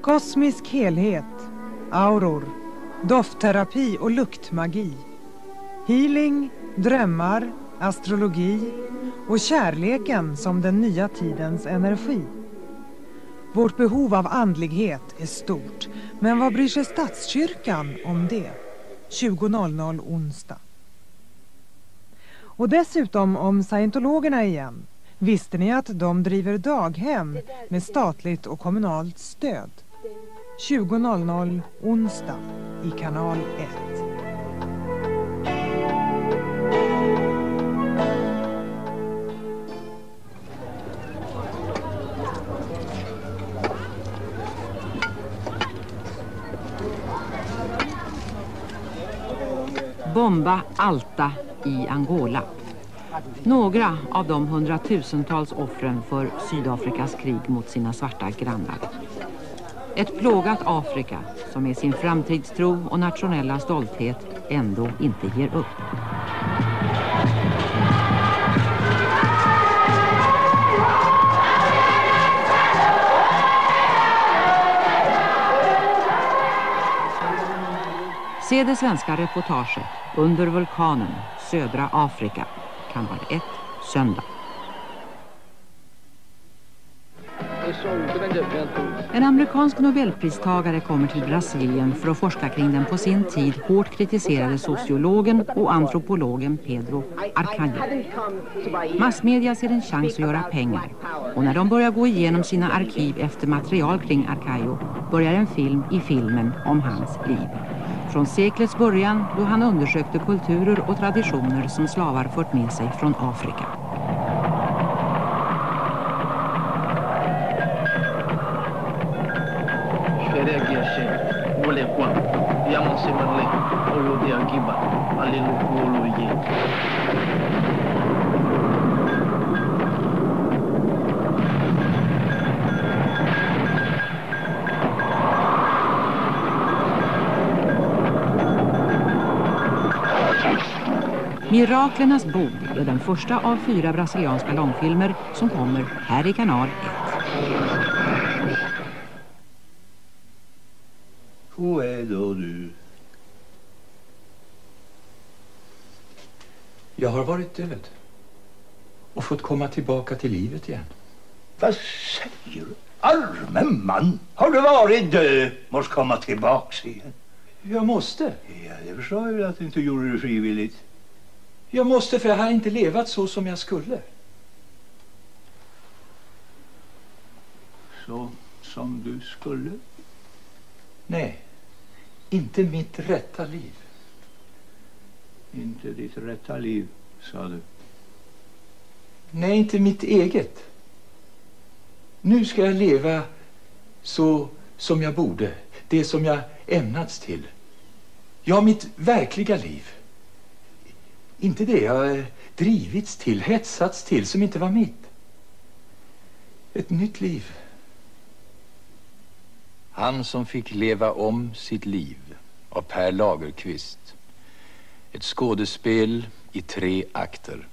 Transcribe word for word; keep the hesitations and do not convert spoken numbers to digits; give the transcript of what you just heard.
Kosmisk helhet, auror, doftterapi och luktmagi, healing, drömmar, astrologi och kärleken som den nya tidens energi. Vårt behov av andlighet är stort, men vad bryr sig statskyrkan om det? tjugo noll noll onsdag. Och dessutom om scientologerna igen. Visste ni att de driver daghem med statligt och kommunalt stöd? tjugo noll noll onsdag i kanal ett. Bomba Alta i Angola. Några av de hundratusentals offren för Sydafrikas krig mot sina svarta grannar. Ett plågat Afrika som med sin framtidstro och nationella stolthet ändå inte ger upp. Se det svenska reportaget Under vulkanen, södra Afrika, kanal ett, söndag. En amerikansk nobelpristagare kommer till Brasilien för att forska kring den på sin tid hårt kritiserade sociologen och antropologen Pedro Arcanjo. Massmedia ser en chans att göra pengar, och när de börjar gå igenom sina arkiv efter material kring Arcanjo börjar en film i filmen om hans liv. Från seklets början, då han undersökte kulturer och traditioner som slavar fört med sig från Afrika. Miraklernas bord är den första av fyra brasilianska långfilmer som kommer här i kanal ett. Hur är då du? Jag har varit död och fått komma tillbaka till livet igen. Vad säger du? Arme man, har du varit död? Måste komma tillbaka igen. Jag måste. Ja, det förstår jag att du inte gjorde det frivilligt. Jag måste, för jag har inte levat så som jag skulle. Så som du skulle? Nej, inte mitt rätta liv. Inte ditt rätta liv, sa du. Nej, inte mitt eget. Nu ska jag leva så som jag borde. Det som jag ämnats till. Ja, mitt verkliga liv. Inte det jag drivits till, hetsats till, som inte var mitt. Ett nytt liv. Han som fick leva om sitt liv av Per Lagerkvist. Ett skådespel i tre akter.